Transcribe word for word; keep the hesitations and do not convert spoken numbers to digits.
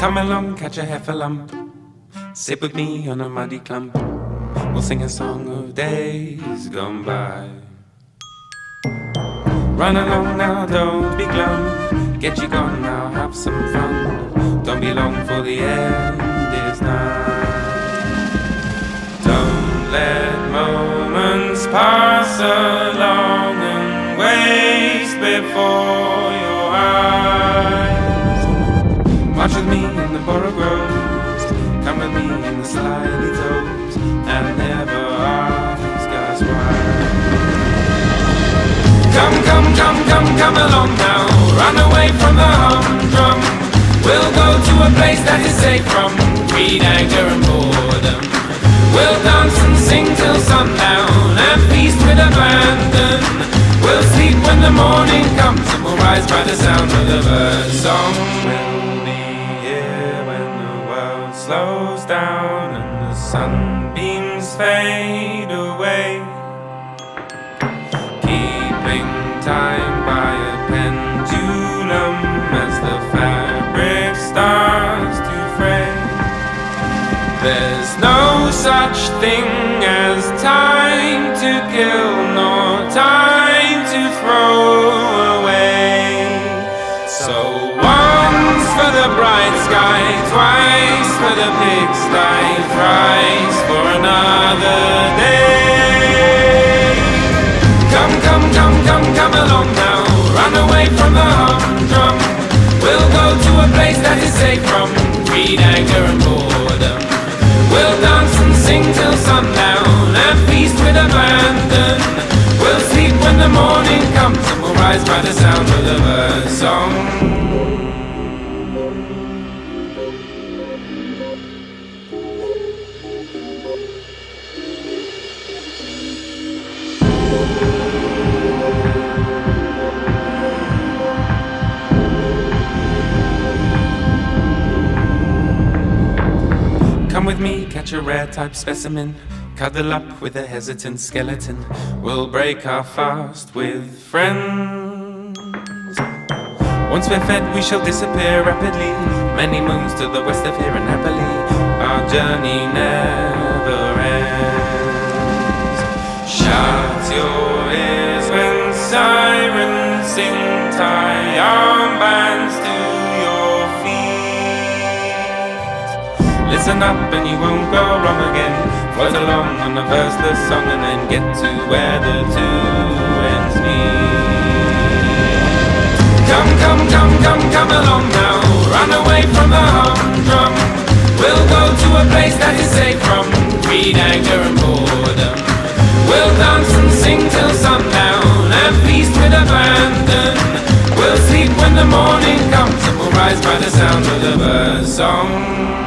Come along, catch a heffalump, sit with me on a muddy clump. We'll sing a song of days gone by. Run along now, don't be glum, get you gone now, have some fun. Don't be long for the end is nigh. Don't let moments pass along and waste before your eyes. March with me in the borough groves, come with me in the slimy toes, and never ask us why. Come, come, come, come, come along now, run away from the humdrum. We'll go to a place that is safe from greed, anger and boredom. We'll dance and sing till sundown and feast with abandon. We'll sleep when the morning comes and we'll rise by the sound of the bird song. We'll be here when the world slows down and the sunbeams fade away, keeping time by a pendulum as the fabric starts to fray. There's no such thing as time to kill, nor time to throw away. So once for the bright sky, twice for the pigsty, thrice for another day. Come, come, come, come, come along now, run away from the humdrum. We'll go to a place that is safe from greed, anger and boredom. We'll dance and sing till sundown and feast with abandon. We'll sleep when the morning comes and we'll rise by the sound of the bird song. Come with me, catch a rare type specimen, cuddle up with a hesitant skeleton. We'll break our fast with friends. Once we're fed, we shall disappear rapidly, many moons to the west of here and happily our journey never ends. Shut your ears when sirens sing, tie armbands to your feet. Listen up and you won't go wrong again. Float along on the verseless song and then get to where the two ends meet. Come, come, come, come, come along now, run away from the humdrum. We'll go to a place that is safe from greed, anger and boredom. We'll dance and sing till sundown and feast with abandon. We'll sleep when the morning comes and we'll rise by the sound of the bird song.